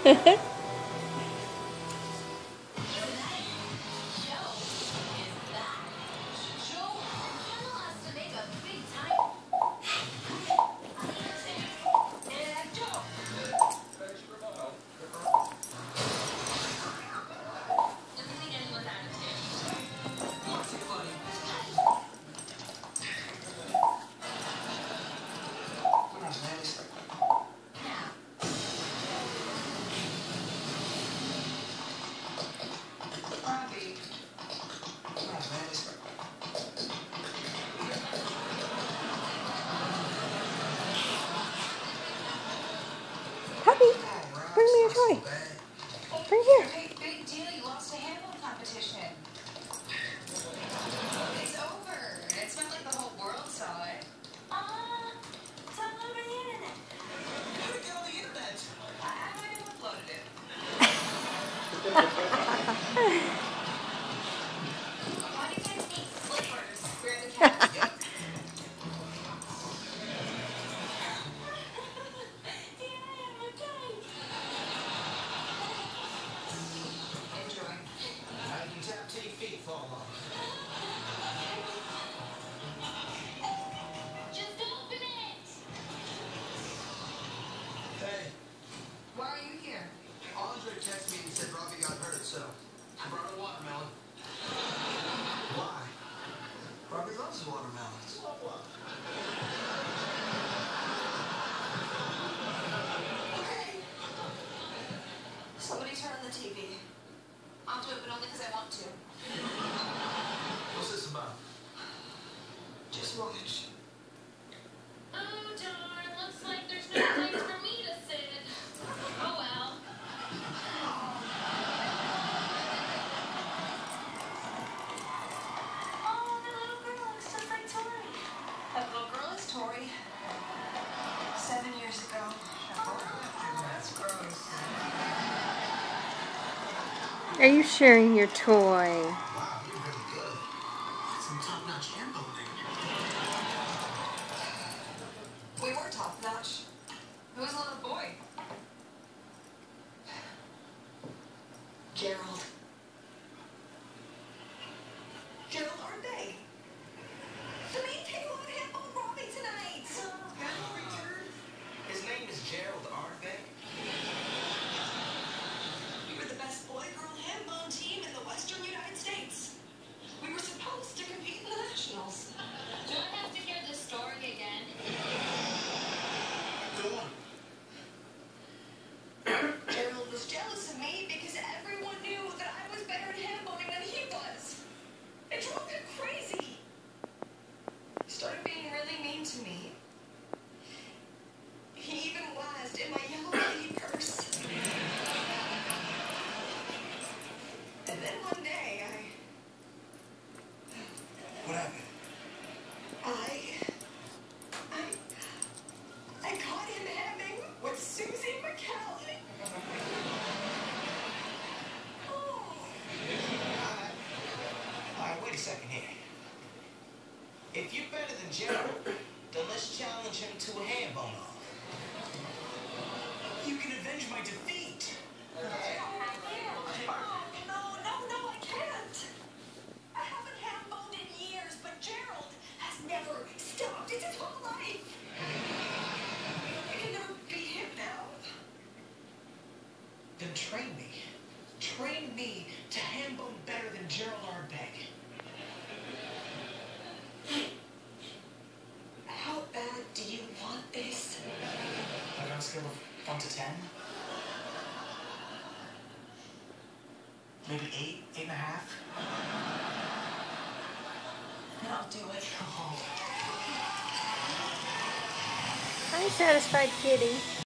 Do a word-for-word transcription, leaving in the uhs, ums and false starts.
Puppy, bring me your toy. Bring here. Big, big deal. You lost a handball competition. It's over. It's not like the whole world saw it. Uh, it's all over the internet. How did it get on the internet? I, I might have uploaded it. Why do you guys need slippers? We're in the cat. So, I brought a watermelon. Why? Robbie loves watermelons. Love what? Okay. Somebody turn on the T V. I'll do it, but only because I want to. What's this about? Just watch. Oh, darn. Looks like there's no place for me to sit. Oh, well. Oh, the little girl looks just like Tori. That little girl is Tori. Seven years ago. That's gross. Are you sharing your toy? Wow, you're really good. Some top-notch hand building. We were top-notch. Who was the little boy? Gerald. Gerald Arnday. The main table of handball Robbie tonight. Handball return? His name is Gerald Ardbeg. We were the best boy-girl handball team in the western United States. We were supposed to compete in the nationals. Do I have to hear this story again? Go on. Gerald was jealous of me because everyone knew that I was better at handballing than he was. It drove him crazy. He started being really mean to me. He even wazzed in my yellow kitty purse. And then one day, I... What happened? I... I... I caught him having with Susie McCallum. Oh. Alright, wait a second here. If you're better than Gerald, then let's challenge him to a handball off. You can avenge my defeat. No, no, no, no, I can't. I haven't handballed in years, but Gerald has never stopped. It's his whole life. I can never beat him now. Then train me. Train me to handball better than Gerald Ardbeg. How bad do you want this? Like on a scale of one to ten? Maybe eight, eight and a half? Then I'll do it. Oh. I'm satisfied, kitty.